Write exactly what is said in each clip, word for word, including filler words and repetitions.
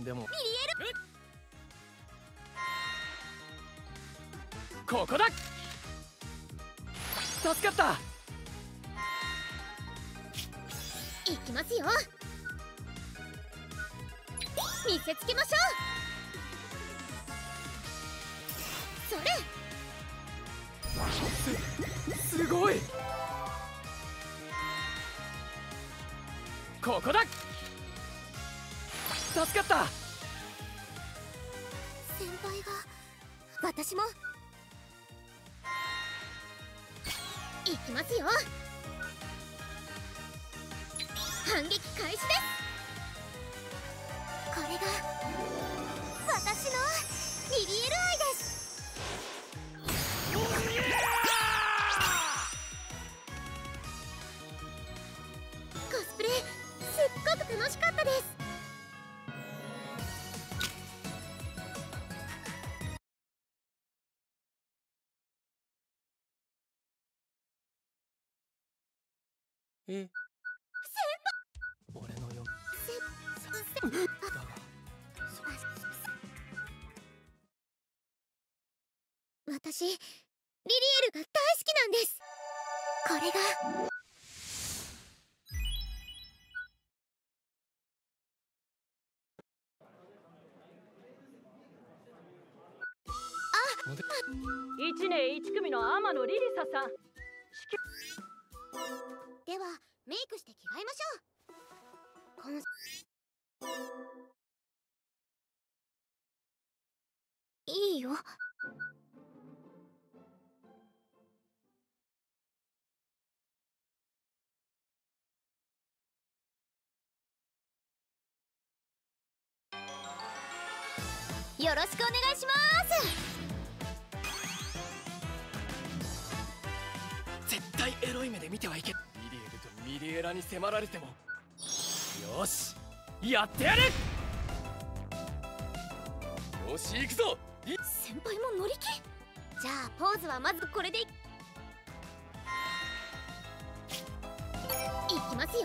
でもミリエル、 ここだ。助かった。 行きますよ。見せつけましょう。それ。 す、すごい。ここだ。助かった。 先輩が、私も行きますよ。反撃開始です。これが私のミリエル愛です。コスプレすっごく楽しかったです。 え、 先輩、 俺のよせせだが私、リリエルが大好きなんです。これがいちねんいち組の天野リリサさん。 ではメイクして着替えましょう。こんいいよ。よろしくお願いします。 絶対エロい目で見てはいけ。リリエルとミリエラに迫られても、よしやってやる。よし行くぞ。 先輩も乗り気。じゃあポーズはまずこれでいきますよ。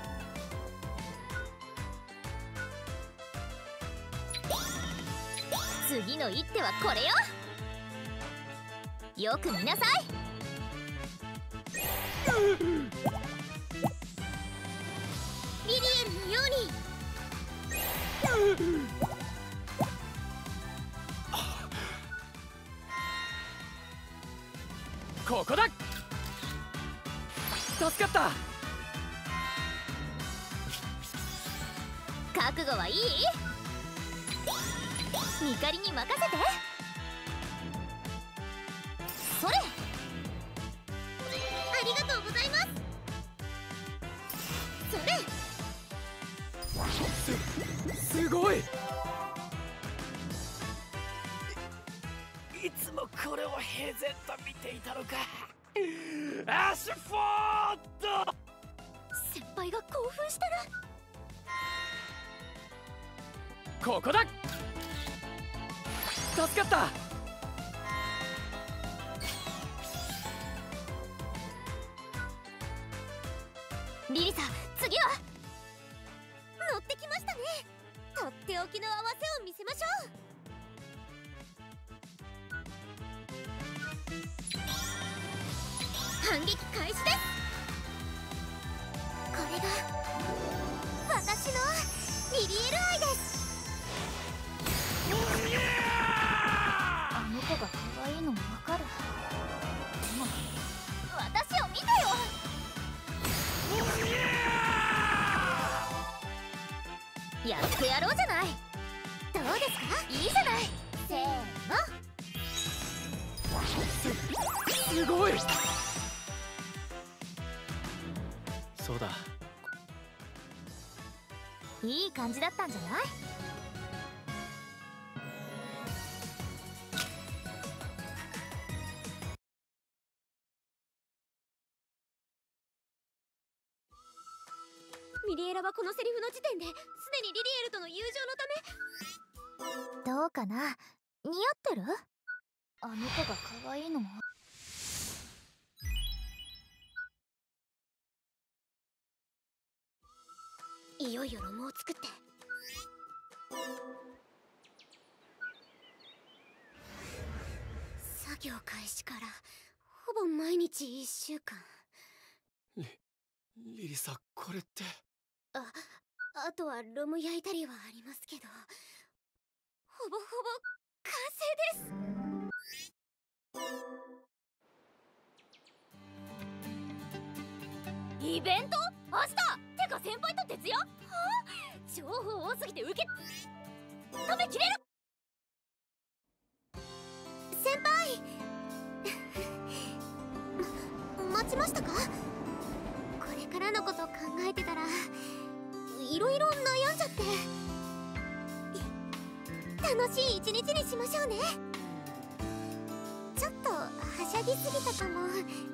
次の一手はこれよ。よく見なさい。リリエルのように。 ここだ。助かった。 覚悟はいい？ミカリに任せて。それ。ありがとうございます。それ。 す、すごい。いつもこれを平然と見ていたのか。アッシュフォード。 先輩が興奮したら。 ここだ。助かった。 リリサ、次は乗ってきましたね。とっておきの合わせを見せましょう。反撃開始です。これが私のミリエル愛です。あの子が可愛いのもわかる。でも私を見てよ。やってやろうじゃない。どうですか？いいじゃない。せーの。 す、すごい。そうだ。 いい感じだったんじゃない？ミリエラはこのセリフの時点ですでにリリエルとの友情のため。どうかな？似合ってる？あの子が可愛いのも。いよいよロムを作って作業開始からほぼ毎日いっしゅうかん。 リリリサ、これってああとはロム焼いたりはありますけど、ほぼほぼ完成です。イベント明日。てか先輩と徹夜。はあ、情報多すぎて受け止めきれる。先輩待ちましたか？これからのこと考えてたらいろいろ悩んじゃって。楽しい一日にしましょうね。ちょっとはしゃぎすぎたかも。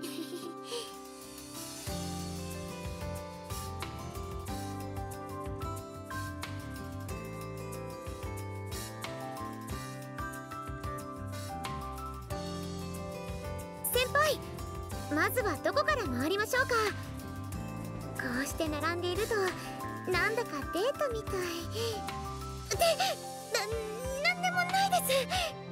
先輩、まずはどこから回りましょうか。こうして並んでいるとなんだかデートみたいで、な、なんでもないです。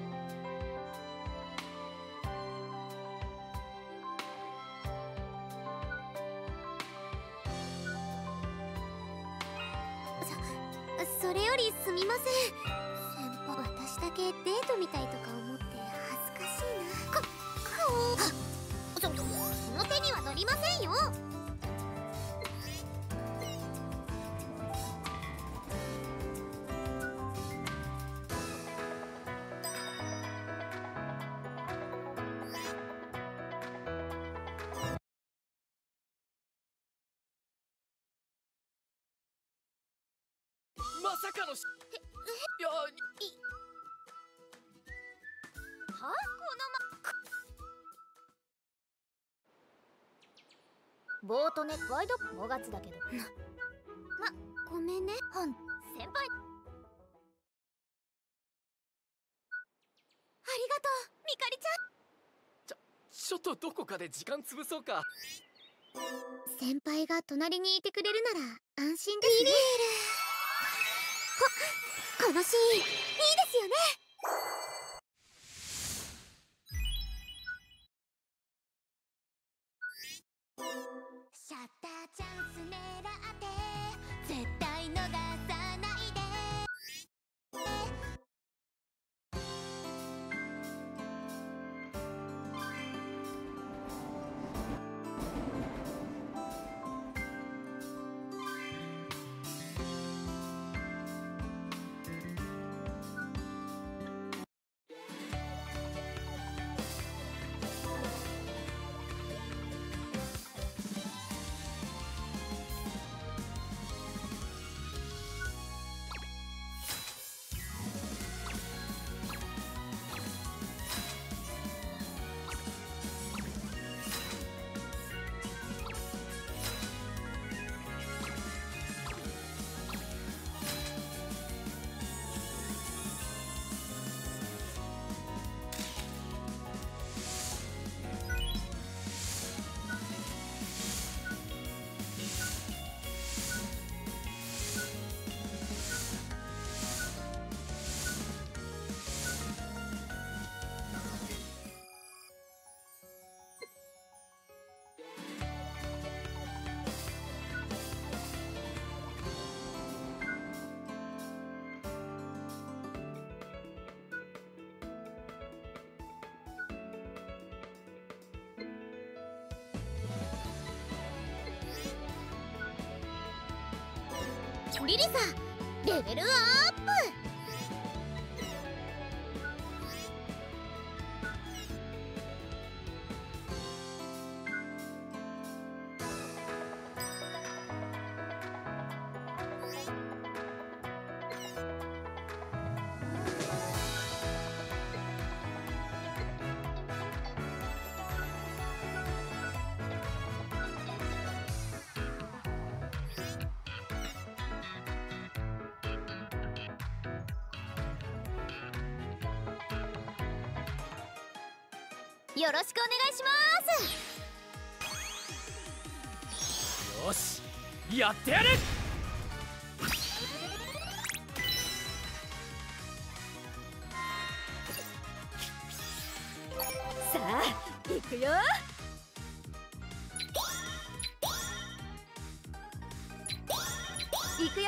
そ、それよりすみません。先輩、私だけデートみたいとか思って恥ずかしいな。こ、こう、そ、その手には乗りませんよ。 まさかのし、 え、 いや、 いはこのまボートね、ワイドごがつだけどな。ま、ごめんねほん先輩。ありがとうみかりちゃん。 ちょちょっとどこかで時間潰そうか。 先輩が隣にいてくれるなら安心ですね。リリエル、こ、このシーンいいですよね。シャッターチャンス狙って絶対逃さないで。リリサ、レベルアップ。よろしくお願いします。 よし、やってやる。 行くよ。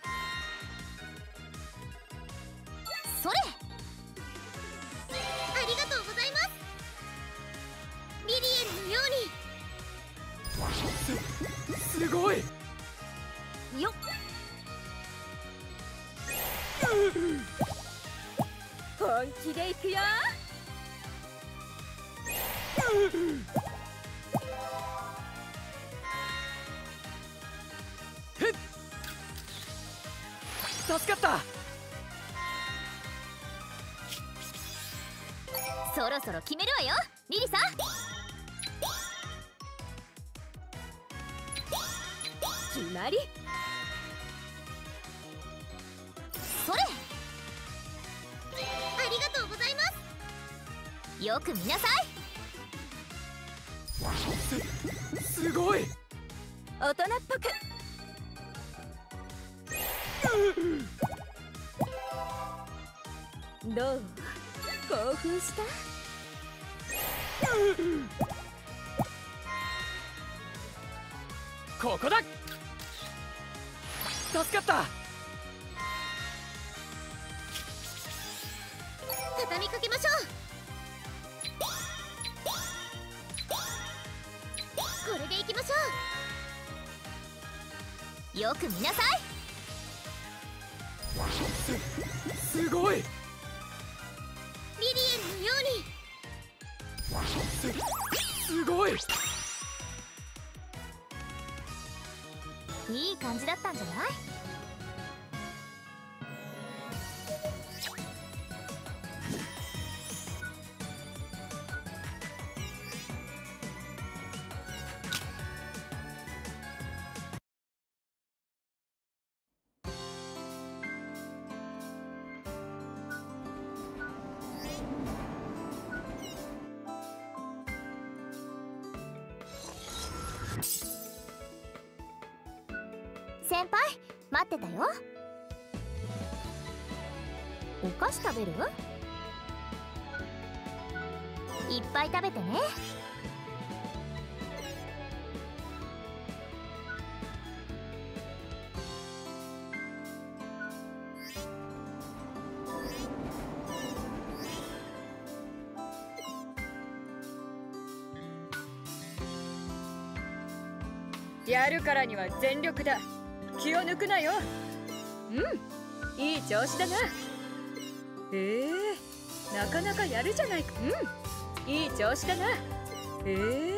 それ。ありがとうございます。リリエルのよすすごい。 うによっ。 本気で行くよ。 ふっ、助かった。 そろそろ決めるわよリリサ。 決まり。 それ。ありがとうございます。よく見なさい。 すすごい。 大人っぽく。どう？興奮した？ ここだ。助かった。 畳みかけましょう。これでいきましょう。よく見なさい。 すすごい。 リリエルのように。 すすごい。 いい感じだったんじゃない？先輩待ってたよ。お菓子食べる？いっぱい食べてね。 やるからには全力だ。気を抜くなよ。うん、いい調子だな。ええー、なかなかやるじゃないか。うん、いい調子だな。ええー